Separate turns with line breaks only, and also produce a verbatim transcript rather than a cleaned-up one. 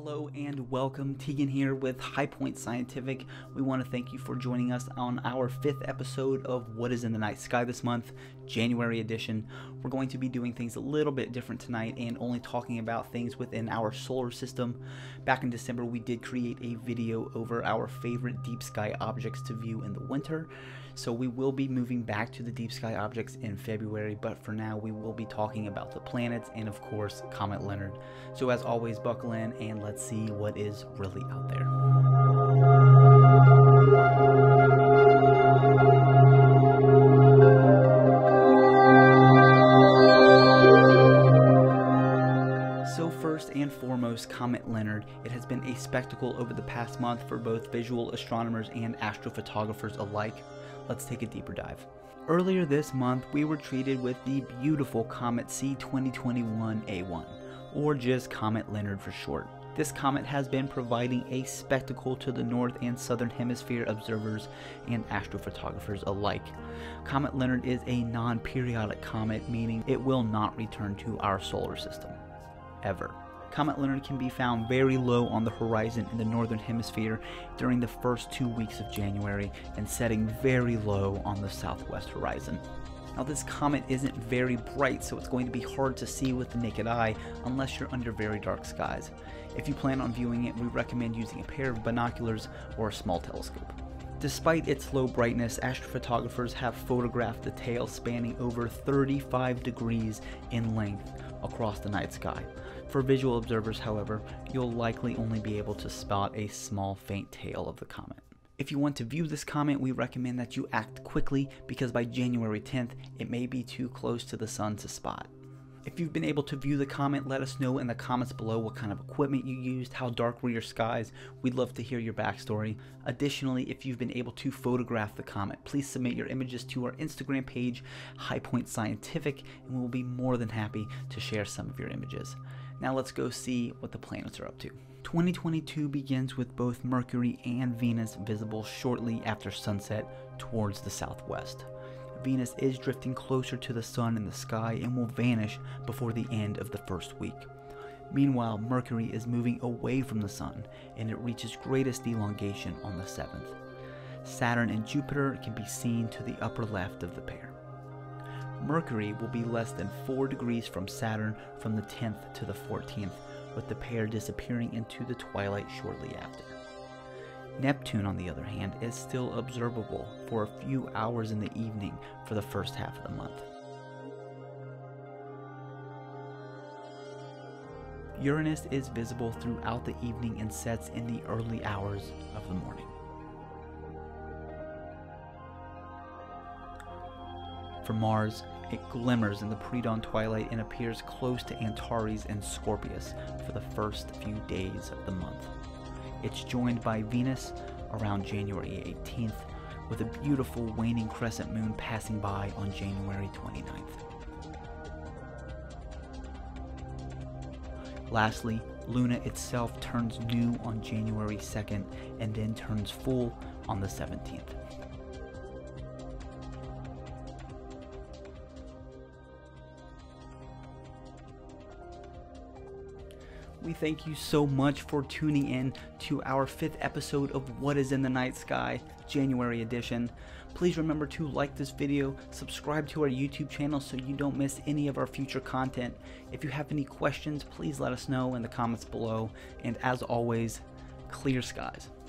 Hello and welcome. Tegan here with High Point Scientific. We want to thank you for joining us on our fifth episode of What is in the Night Sky this month, January edition. We're going to be doing things a little bit different tonight and only talking about things within our solar system. Back in December, we did create a video over our favorite deep sky objects to view in the winter. So we will be moving back to the deep sky objects in February, but for now we will be talking about the planets and of course Comet Leonard. So as always, buckle in and let's see what is really out there. So first and foremost, Comet Leonard. It has been a spectacle over the past month for both visual astronomers and astrophotographers alike. Let's take a deeper dive. Earlier this month, we were treated with the beautiful Comet C twenty twenty-one A one, or just Comet Leonard for short. This comet has been providing a spectacle to the North and Southern Hemisphere observers and astrophotographers alike. Comet Leonard is a non-periodic comet, meaning it will not return to our solar system, ever. Comet Leonard can be found very low on the horizon in the Northern Hemisphere during the first two weeks of January and setting very low on the southwest horizon. Now this comet isn't very bright, so it's going to be hard to see with the naked eye unless you're under very dark skies. If you plan on viewing it, we recommend using a pair of binoculars or a small telescope. Despite its low brightness, astrophotographers have photographed the tail spanning over thirty-five degrees in length across the night sky. For visual observers, however, you'll likely only be able to spot a small faint tail of the comet. If you want to view this comet, we recommend that you act quickly because by January tenth, it may be too close to the sun to spot. If you've been able to view the comet, let us know in the comments below what kind of equipment you used, how dark were your skies. We'd love to hear your backstory. Additionally, if you've been able to photograph the comet, please submit your images to our Instagram page, High Point Scientific, and we'll be more than happy to share some of your images. Now let's go see what the planets are up to. twenty twenty-two begins with both Mercury and Venus visible shortly after sunset towards the southwest. Venus is drifting closer to the sun in the sky and will vanish before the end of the first week. Meanwhile, Mercury is moving away from the sun and it reaches greatest elongation on the seventh. Saturn and Jupiter can be seen to the upper left of the pair. Mercury will be less than four degrees from Saturn from the tenth to the fourteenth, with the pair disappearing into the twilight shortly after. Neptune, on the other hand, is still observable for a few hours in the evening for the first half of the month. Uranus is visible throughout the evening and sets in the early hours of the morning. For Mars, it glimmers in the pre-dawn twilight and appears close to Antares and Scorpius for the first few days of the month. It's joined by Venus around January eighteenth, with a beautiful waning crescent moon passing by on January twenty-ninth. Lastly, Luna itself turns new on January second and then turns full on the seventeenth. We thank you so much for tuning in to our fifth episode of What is in the Night Sky, January edition. Please remember to like this video, subscribe to our YouTube channel so you don't miss any of our future content. If you have any questions, please let us know in the comments below. And as always, clear skies.